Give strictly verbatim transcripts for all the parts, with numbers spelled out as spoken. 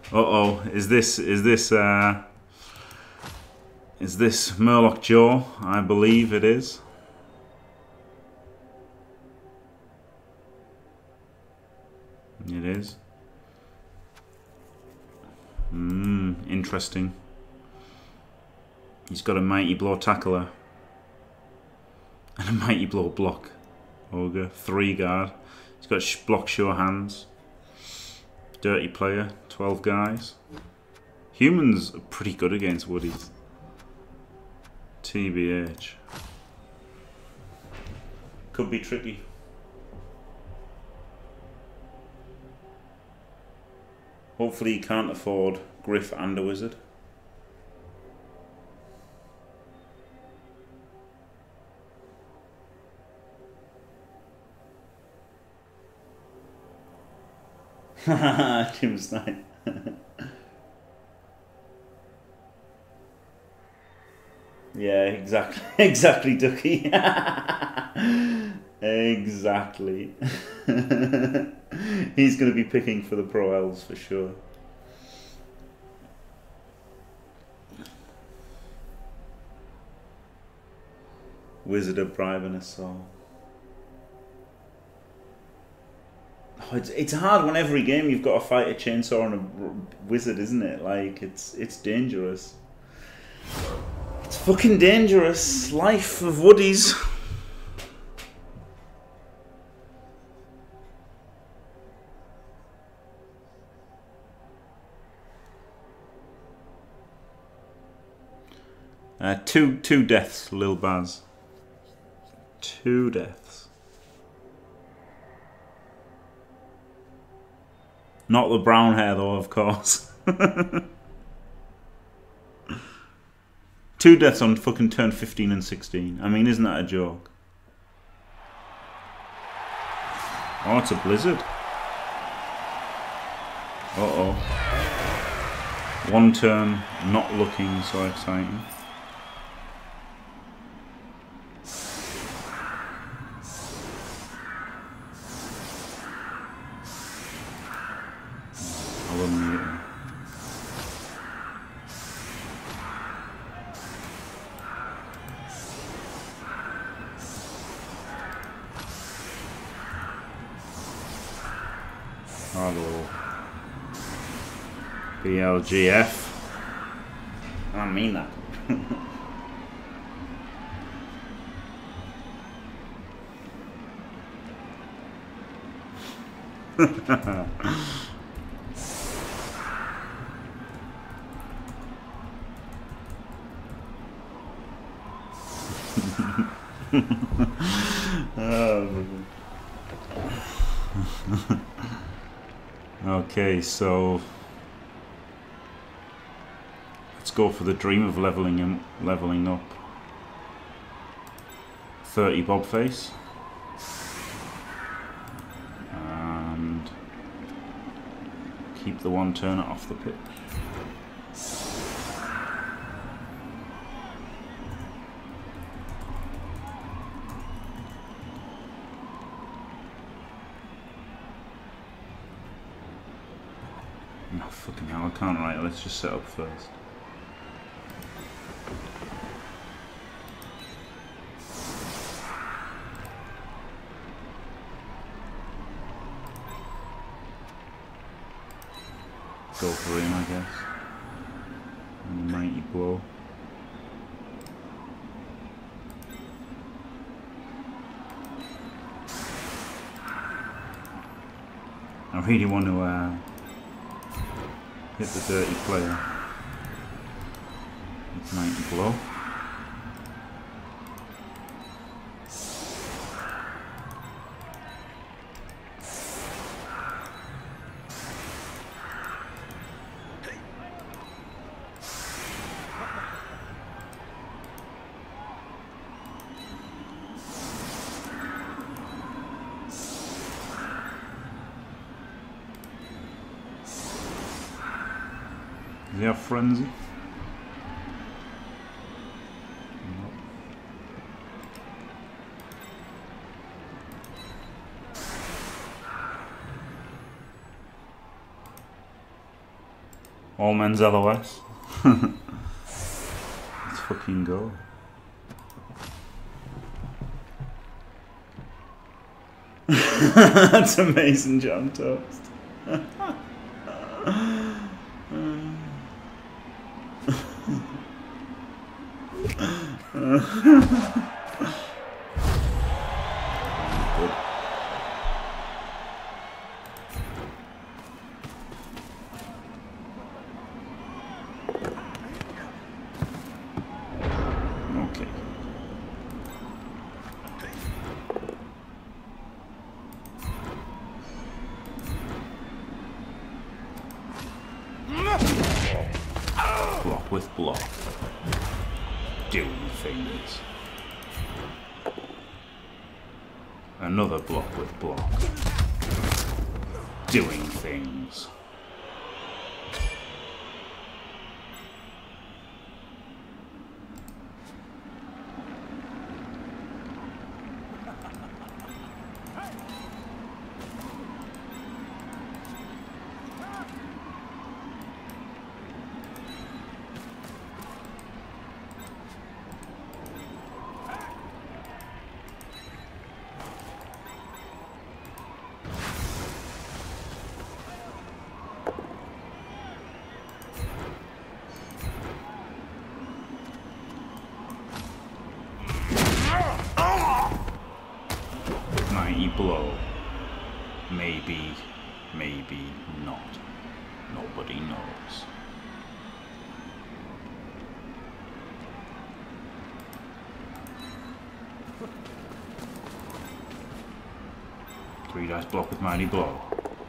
Uh oh, is this is this uh, is this Murloc Joe? I believe it is. It is. Hmm, interesting. He's got a Mighty Blow Tackler and a Mighty Blow Block Ogre, three guard. He's got sh block sure hands. Dirty player, twelve guys. Humans are pretty good against woodies. T B H. Could be tricky. Hopefully he can't afford Griff and a Wizard. Haha, Jim Snipe. Yeah, exactly, exactly, Ducky. Exactly. He's going to be picking for the Pro Elves for sure. Wizard of Bribe and Assault. Oh, it's it's hard when every game you've got to fight a chainsaw and a wizard, isn't it? Like it's it's dangerous. It's fucking dangerous. Life of woodies. Uh, two two deaths, Lil Baz. Two deaths. Not the brown hair though, of course. Two deaths on fucking turn fifteen and sixteen. I mean, isn't that a joke? Oh, it's a blizzard. Uh-oh. One turn, not looking so exciting. I'll unmute him. Hello. B L G F. I don't mean that. Oh. Okay, so let's go for the dream of leveling him, leveling up. thirty Bobface. And keep the one turner off the pitch. No, fucking hell, I can't write. Let's just set up first. Go for him, I guess. And the Mighty Blow. I really want to uh, hit the dirty player with Mighty Blow. Does he have Frenzy? Nope. All men's L O S. Let's fucking go. That's amazing, jam toast. Good. Okay. Block with block. Doing things. Another block with block. Doing things. Mighty blow. Maybe, maybe not. Nobody knows. Three dice block with mighty blow.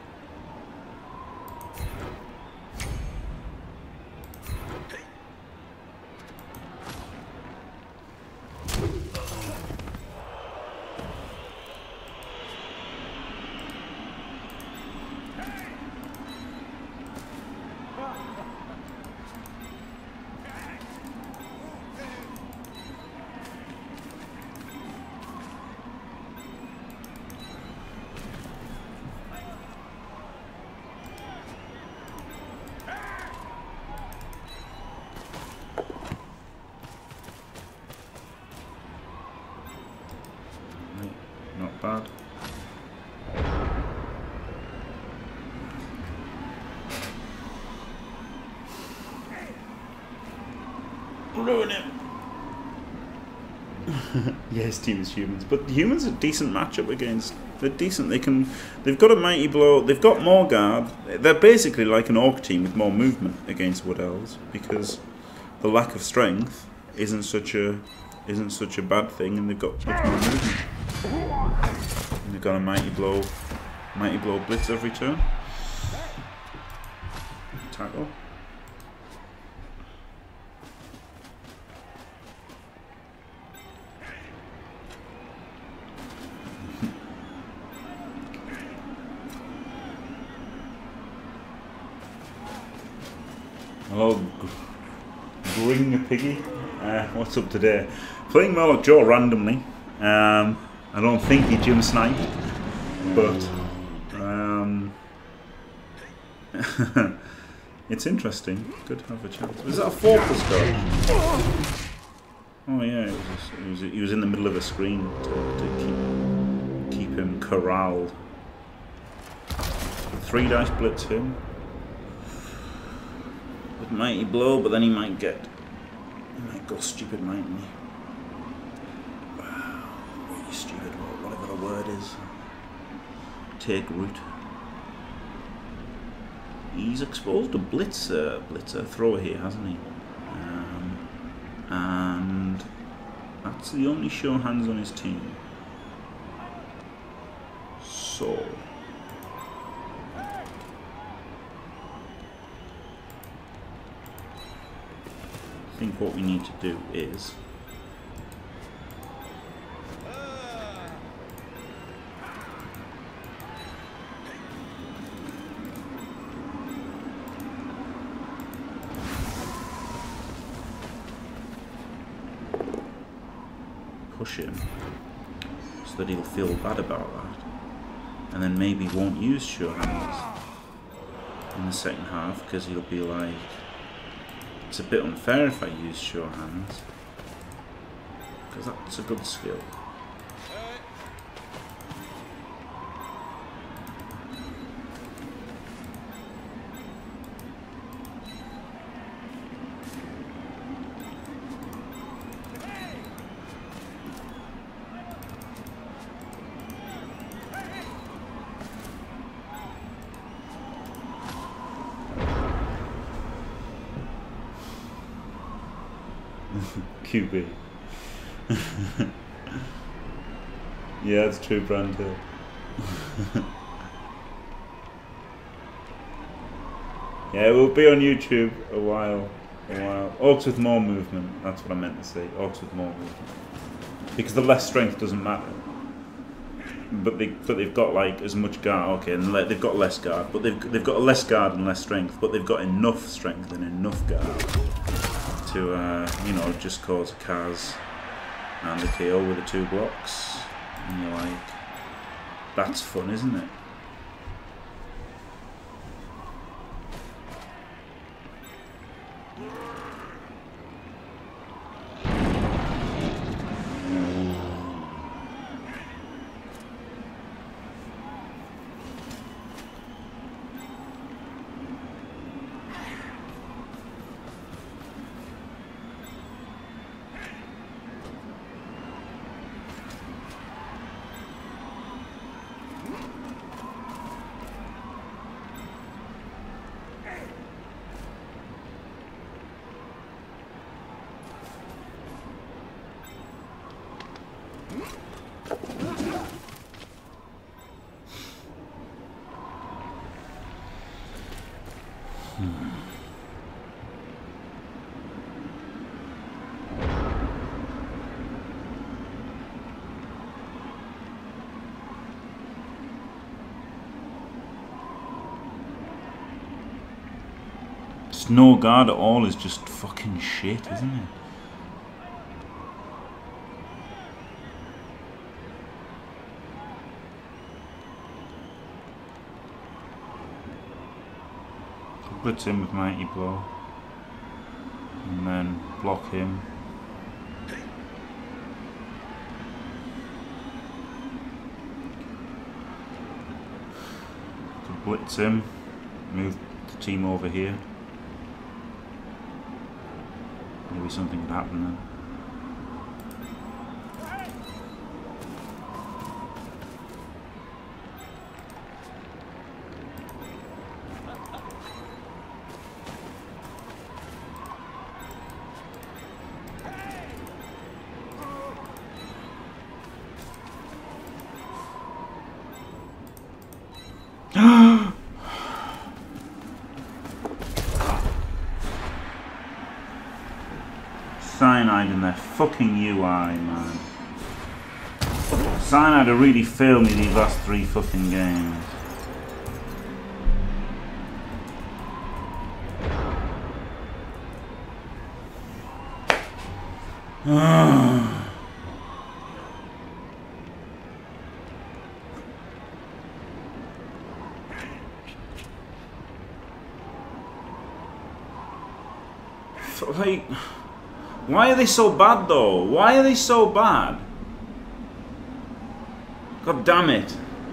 Not bad. Ruin him. Yes, team is humans, but humans are a decent matchup against. They're decent. They can. They've got a mighty blow. They've got more guard. They're basically like an orc team with more movement against wood elves because the lack of strength isn't such a isn't such a bad thing, and they've got much more movement. And they've got a mighty blow, mighty blow blitz every turn. Tackle. Hello, Bring a Piggy. Uh, what's up today? Playing Murloc Joe randomly. Um, I don't think he Jim sniped, but um, it's interesting. Good to have a chance. Was that a four plus dodge? Oh yeah, it was, it was, he was in the middle of a screen to, to keep, keep him corralled. Three dice blitz him. With mighty blow, but then he might get, he might go stupid, mightn't he? Wow, really stupid, whatever the word is. Take root. He's exposed a blitzer, blitzer thrower here, hasn't he? Um, and that's the only show hands on his team. So. I think what we need to do is push him so that he'll feel bad about that, and then maybe won't use sure hands. in the second half because he'll be like, it's a bit unfair if I use sure hands because that's a good skill. Q B. Yeah, it's true, Brandhill. Yeah, we'll be on YouTube a while. A while. Orcs with more movement. That's what I meant to say. Orcs with more movement. Because the less strength doesn't matter. But they but they've got like as much guard. Okay, and they've got less guard. But they've they've got less guard and less strength. But they've got enough strength and enough guard to uh, you know, just cause a Kaz and a K O with the two blocks. And you're like, that's fun, isn't it? No guard at all is just fucking shit, isn't it? Blitz him with Mighty Blow and then block him. To blitz him, move the team over here. Maybe something could happen then. Cyanide in their fucking U I, man. Cyanide have really failed me these last three fucking games. Like, why are they so bad though? Why are they so bad? God damn it.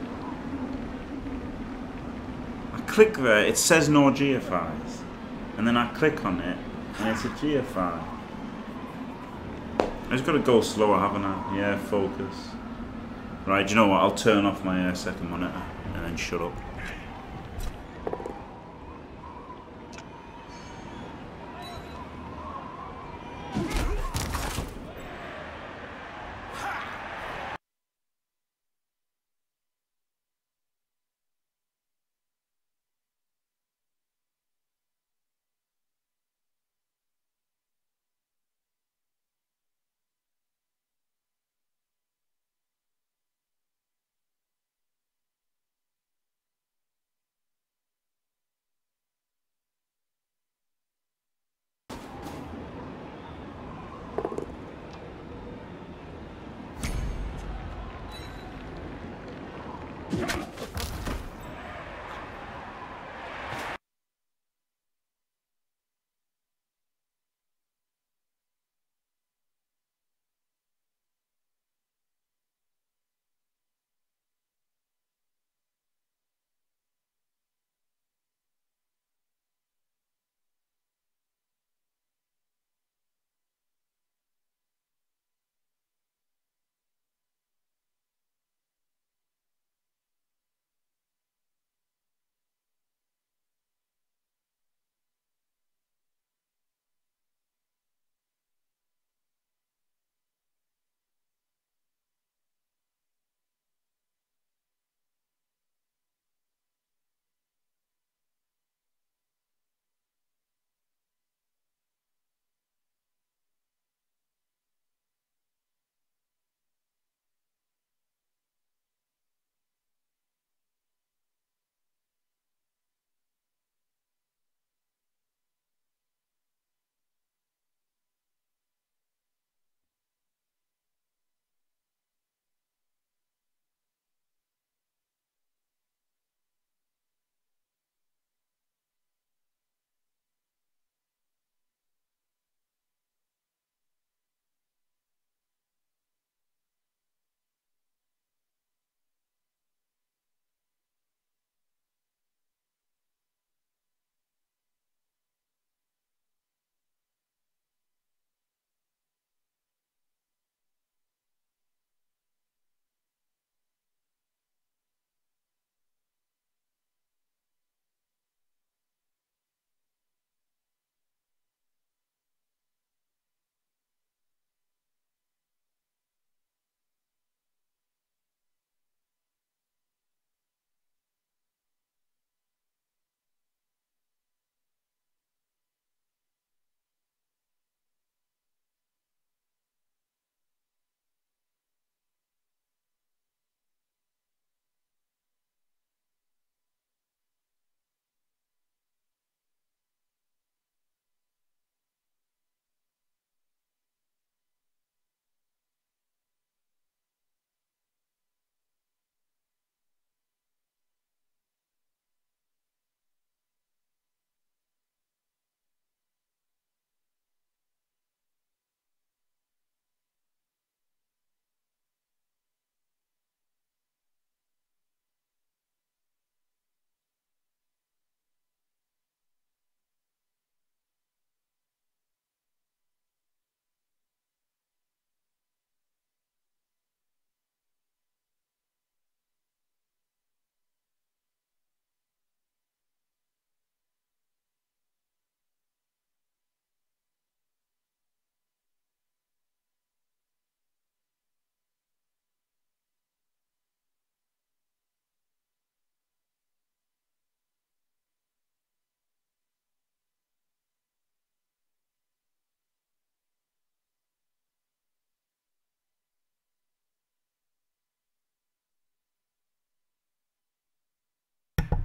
I click there, it says no G F Is. And then I click on it, and it's a G F I. I just gotta go slower, haven't I? Yeah, focus. Right, do you know what? I'll turn off my uh, second monitor and then shut up.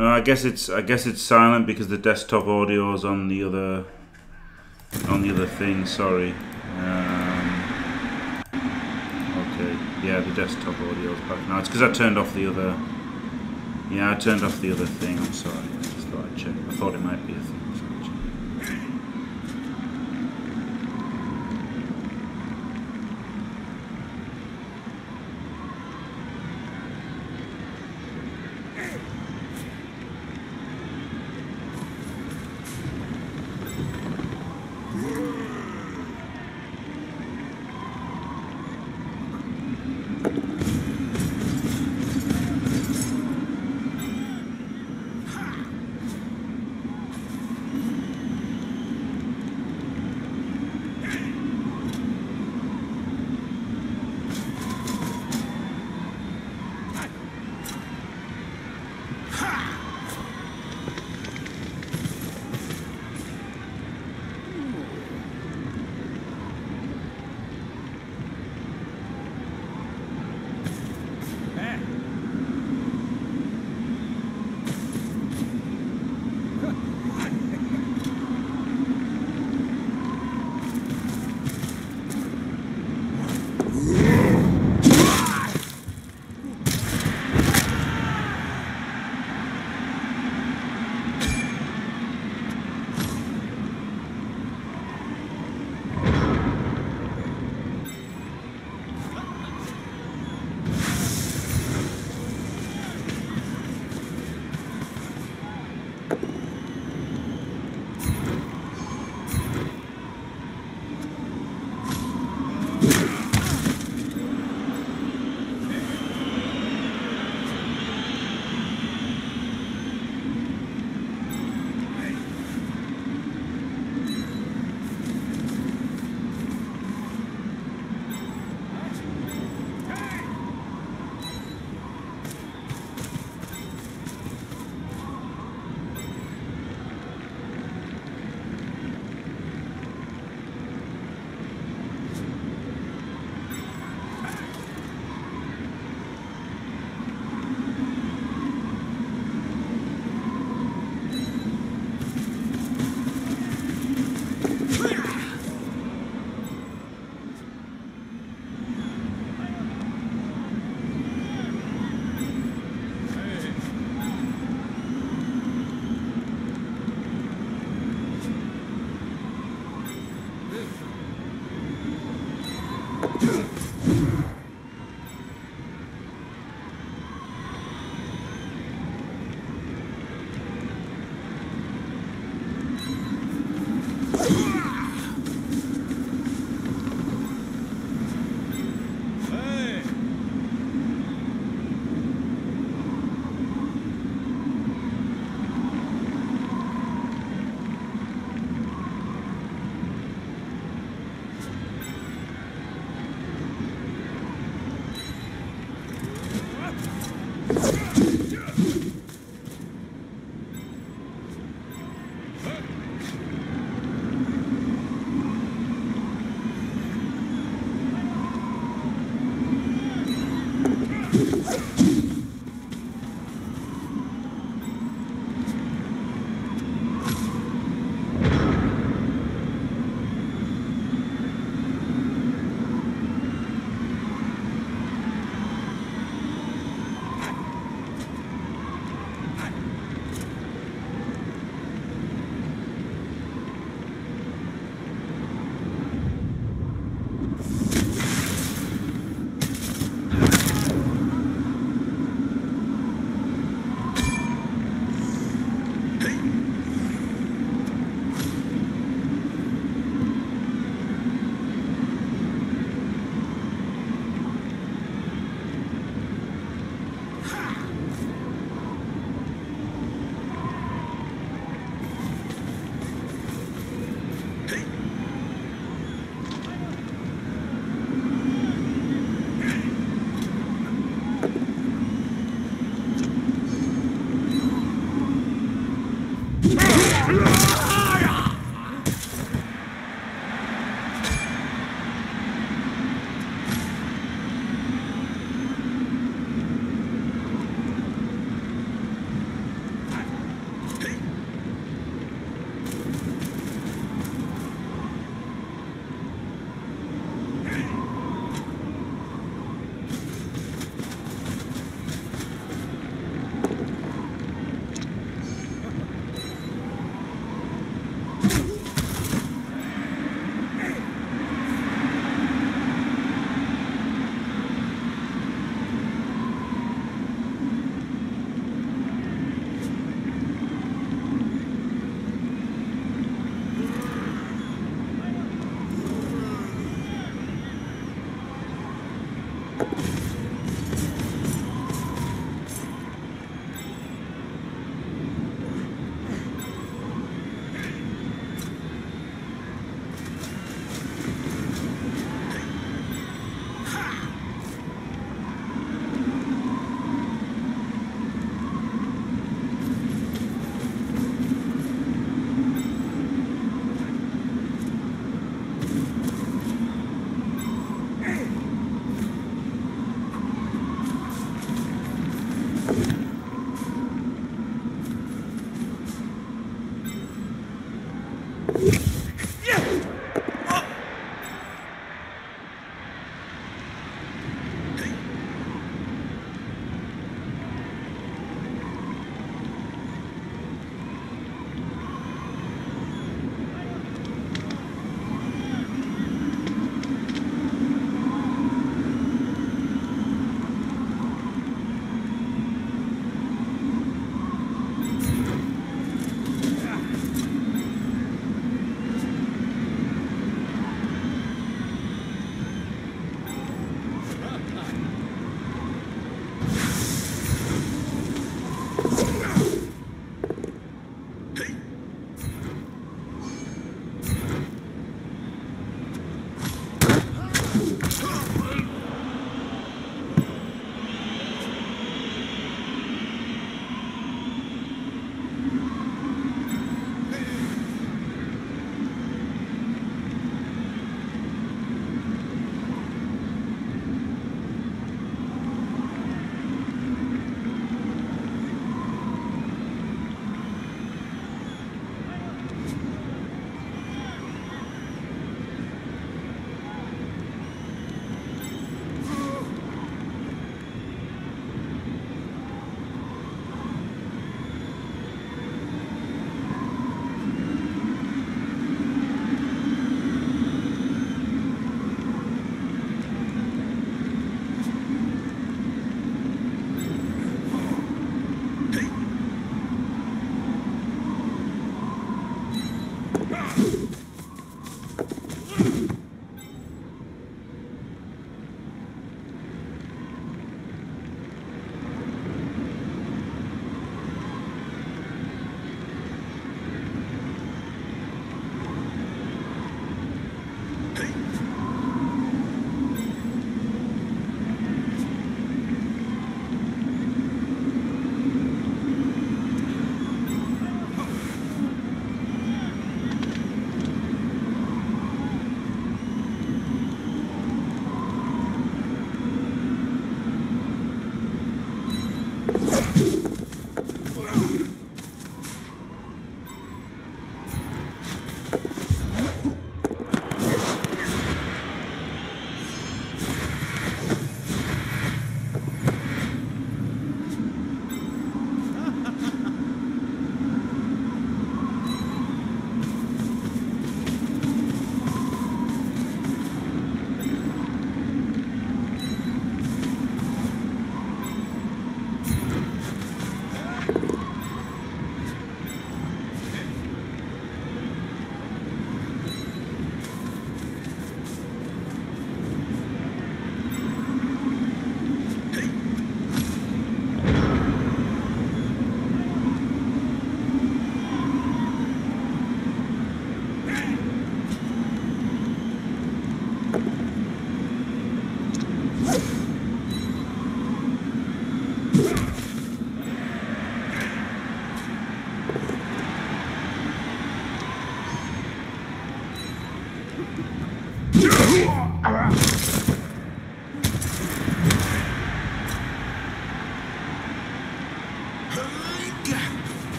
Uh, I guess it's I guess it's silent because the desktop audio is on the other on the other thing. Sorry. Um, okay. Yeah, the desktop audio is back now. It's because I turned off the other. Yeah, I turned off the other thing. I'm sorry. I just thought I'd check. I thought it might be a thing. So I'd check.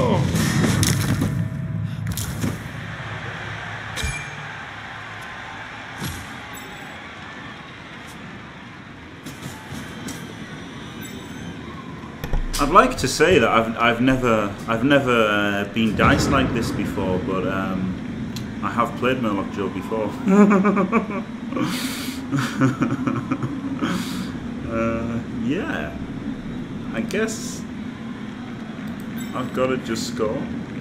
I'd like to say that I've I've never I've never uh, been diced like this before, but um, I have played Murloc Joe before. uh, yeah, I guess I've got to just score.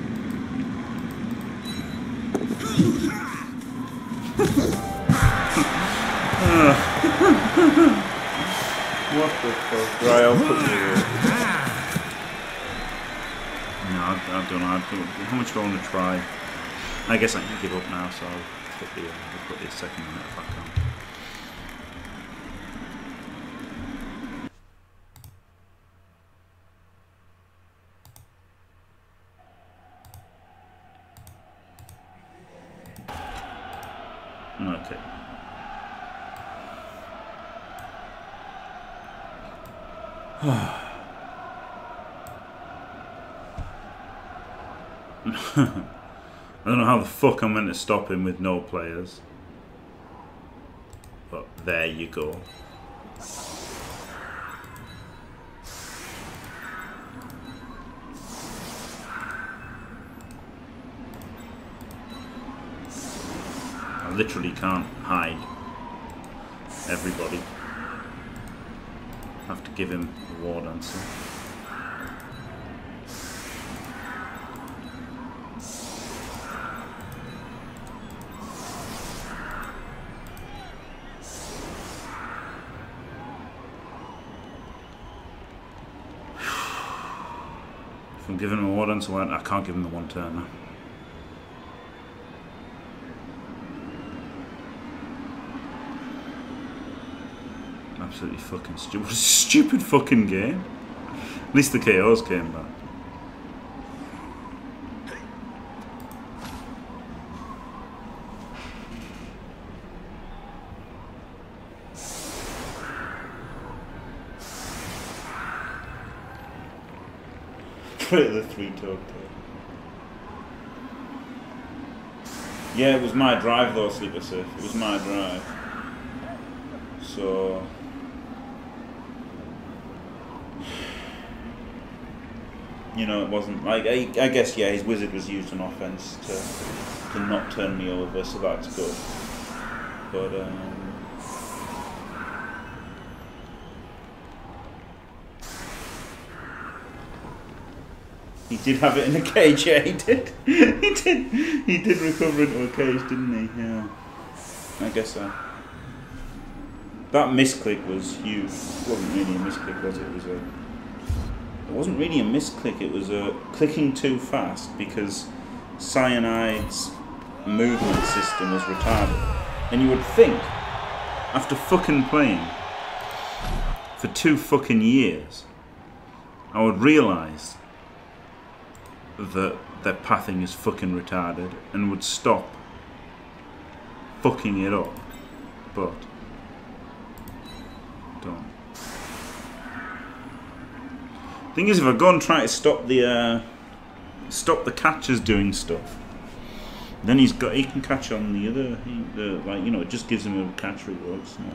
What the fuck? Right, I'll put you. No, I, I don't know. I don't, how much do I want to try? I guess I can give up now, so I'll put the, I'll put the second minute back on. Okay. I don't know how the fuck I'm meant to stop him with no players. But there you go. I literally can't hide everybody. I have to give him a war dancer. If I'm giving him a war dancer, I can't give him the one turner. Absolutely fucking stupid. What a stupid fucking game. At least the K Os came back. The three-toed tail. Yeah, it was my drive though, Sleeper Safe. It was my drive. So you know, it wasn't like I, I guess yeah, his wizard was used on offense to to not turn me over, so that's good. But um he did have it in a cage, yeah, he did. he did. He did recover into a cage, didn't he? Yeah. I guess so. That misclick was huge. It wasn't really a misclick, was it? It was a. It wasn't really a misclick. It was a clicking too fast because Cyanide's movement system was retarded. And you would think, after fucking playing for two fucking years, I would realise that their pathing is fucking retarded and would stop fucking it up, but don't. Thing is, if I go and try to stop the uh, stop the catchers doing stuff, then he's got he can catch on the other, he, the, like you know, it just gives him a catch reward. It's not,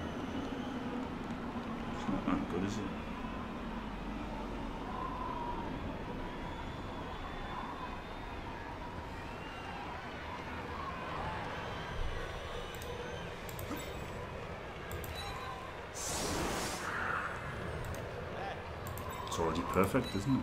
it's not that good, is it? It's already perfect, isn't it?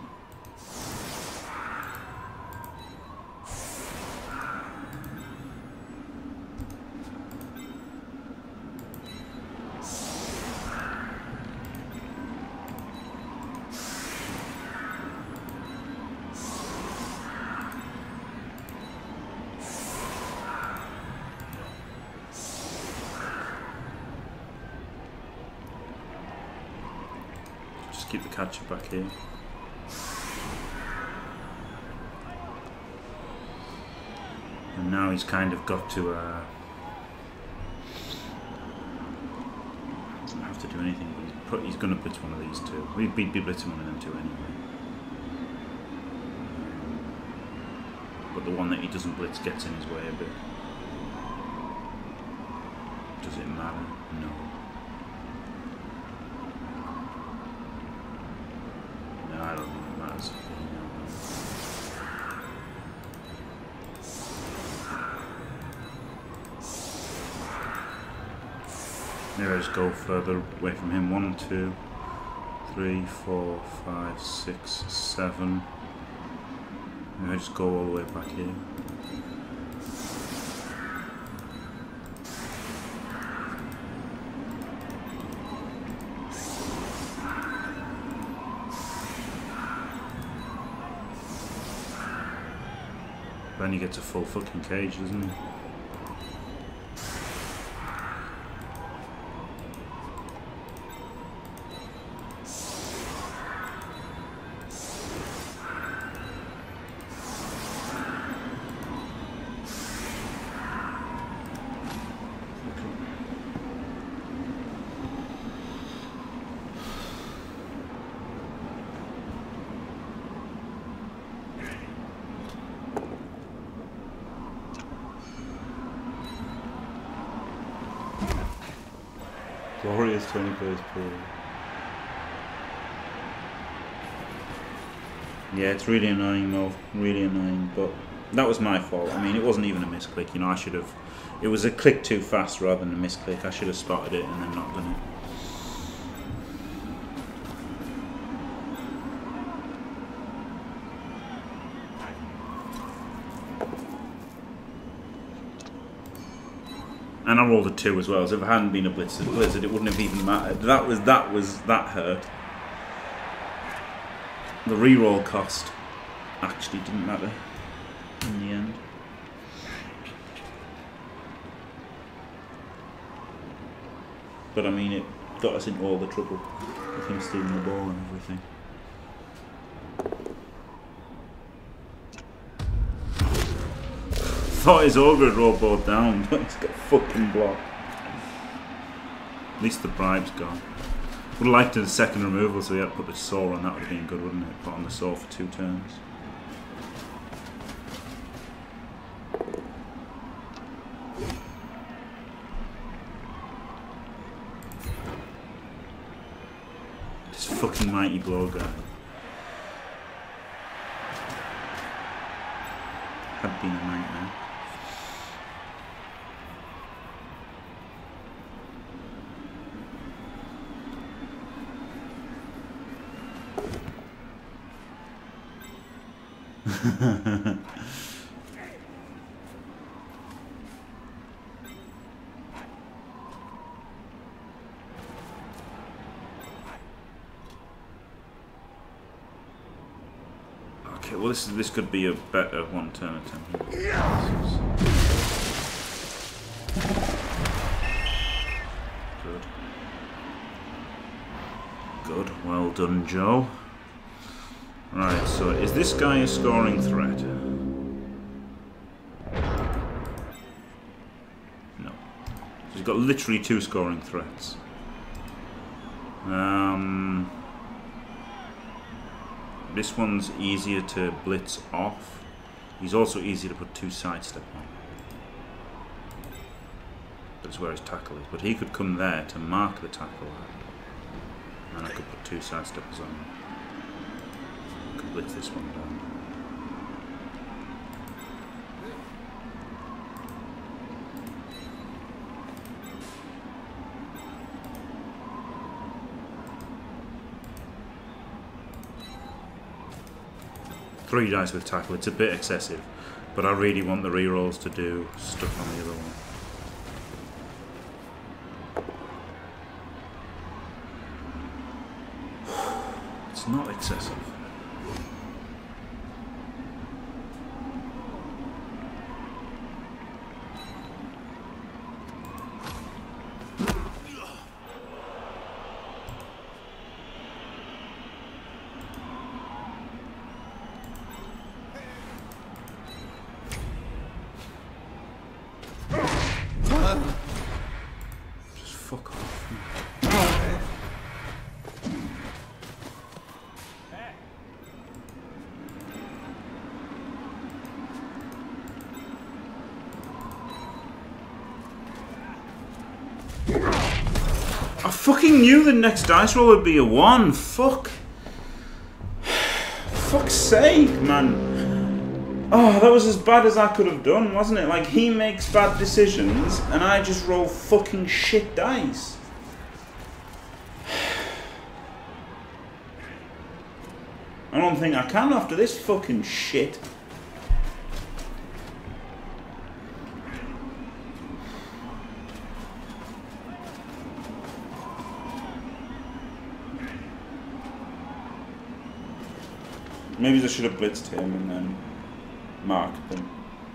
Keep the catcher back here. And now he's kind of got to uh, not have to do anything, but he's, put, he's going to blitz one of these two. We'd be blitzing one of them two anyway. but the one that he doesn't blitz gets in his way a bit. Does it matter? No. No, I don't think it matters. Maybe I just go further away from him. One, two, three, four, five, six, seven. Maybe I just go all the way back here. Then he gets a full fucking cage, doesn't he? Glorious twenty players per. Yeah, it's really annoying though, really annoying, but that was my fault. I mean, it wasn't even a misclick, you know, I should have, it was a click too fast rather than a misclick. I should have spotted it and then not done it. And I rolled a two as well, so if it hadn't been a blizzard, blizzard, it wouldn't have even mattered. That was, that was, that hurt. The reroll cost actually didn't matter in the end. But I mean, it got us into all the trouble with him stealing the ball and everything. Thought his ogre had rolled both down, but he's got fucking blocked. At least the bribe's gone. Would have liked a second removal, so he had to put the saw on. That would have been good, wouldn't it? Put on the saw for two turns. This fucking mighty blow guy. Had been a nightmare. Okay, well this is, this could be a better one turn attempt. Good. Good, well done, Joe. Right, so is this guy a scoring threat? No. He's got literally two scoring threats. Um, this one's easier to blitz off. He's also easier to put two sidestep on. That's where his tackle is. But he could come there to mark the tackle. And I could put two sidesteppers on him. Blitz this one down. Three dice with tackle, it's a bit excessive, but I really want the rerolls to do stuff on the other one. It's not excessive. Fuck off. I fucking knew the next dice roll would be a one. Fuck. Fuck's sake, man. Oh, that was as bad as I could have done, wasn't it? Like, he makes bad decisions, and I just roll fucking shit dice. I don't think I can after this fucking shit. Maybe I should have blitzed him and then marked them.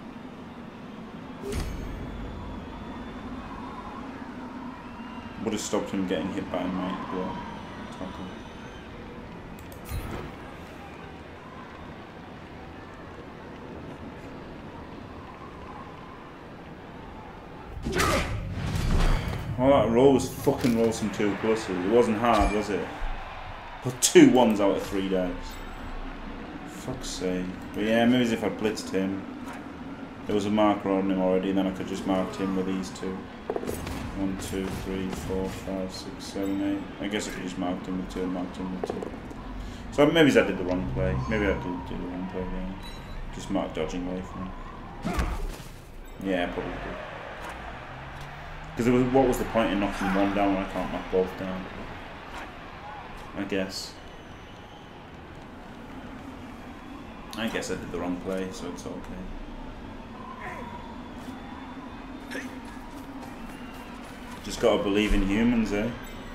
Would have stopped him getting hit by a might blow. Tackle. Well, that roll was fucking roll some two pluses. It wasn't hard, was it? Put two ones out of three dice. Fuck's sake. But yeah, maybe as if I blitzed him. There was a marker on him already, and then I could just mark him with these two. One, two, three, four, five, six, seven, eight. I guess I could just mark him with two and mark him with two. So maybe I did the wrong play. Maybe I did do the wrong play there. Just mark dodging away from him. Yeah, probably did. Because what was the point in knocking one down when I can't knock both down? I guess. I guess I did the wrong play, so it's okay. Just gotta believe in humans, eh?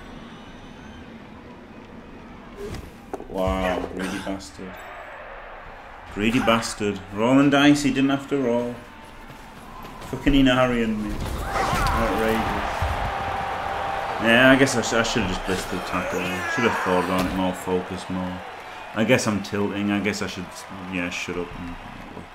Wow, greedy bastard. Greedy bastard. Rolling dice, he didn't have to roll. Fucking Inarian me. Outrageous. Yeah, I guess I, sh I should have just blitzed the tackle. Should have thought about it more, focused more. I guess I'm tilting. I guess I should, yeah, shut up and look.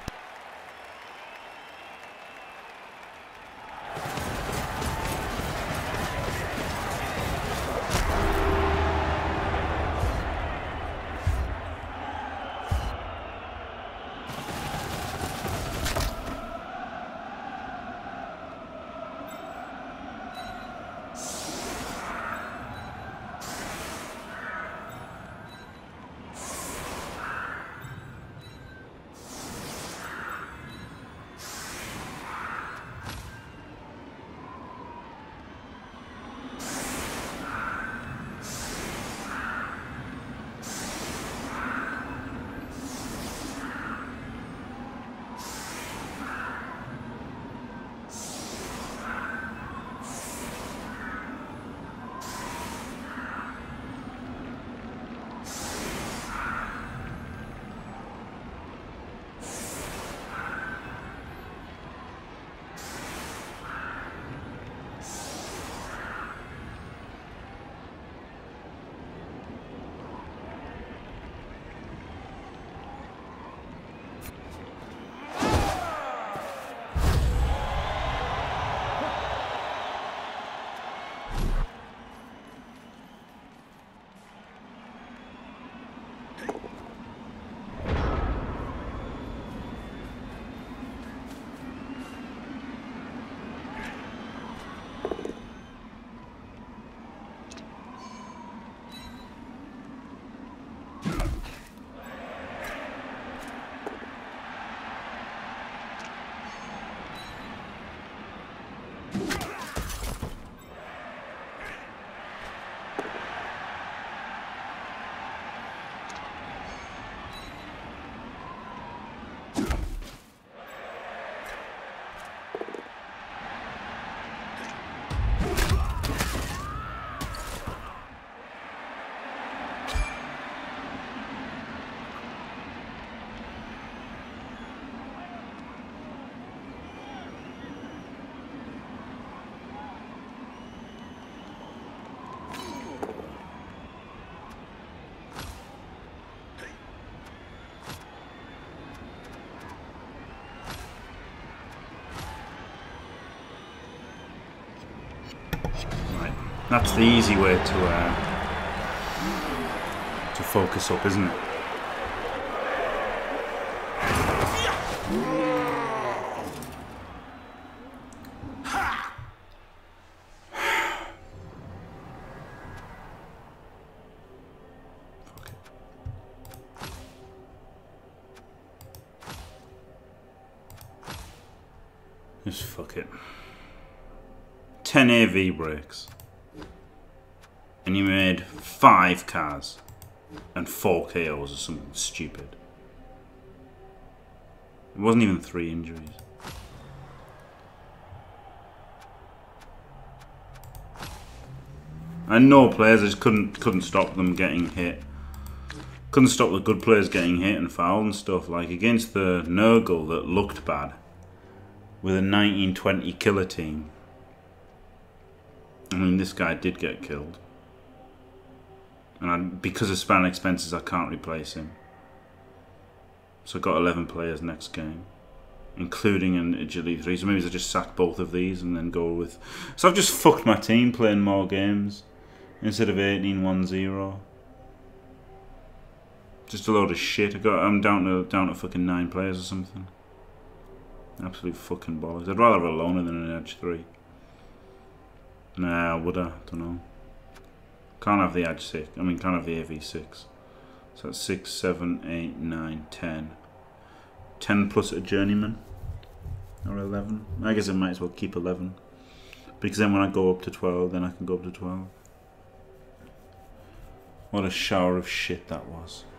That's the easy way to uh, to focus up, isn't it? Just fuck it. ten A V breaks. And you made five cars. And four K Os or something stupid. It wasn't even three injuries. And no players, I just couldn't couldn't stop them getting hit. Couldn't stop the good players getting hit and fouled and stuff. Like against the Nurgle that looked bad. With a nineteen twenty killer team. I mean, this guy did get killed. And I, because of span expenses, I can't replace him. So I got eleven players next game. Including an agility three. So maybe I just sack both of these and then go with... So I've just fucked my team playing more games. Instead of eighteen one zero. Just a load of shit. I got, I'm down to down to fucking nine players or something. Absolute fucking bollocks. I'd rather have a loner than an edge three. Nah, would I? Don't know. Can't have the edge six. I mean, can't have the A V six. So that's six, seven, eight, nine, ten. ten plus a journeyman. Or eleven. I guess I might as well keep eleven. Because then when I go up to twelve, then I can go up to twelve. What a shower of shit that was.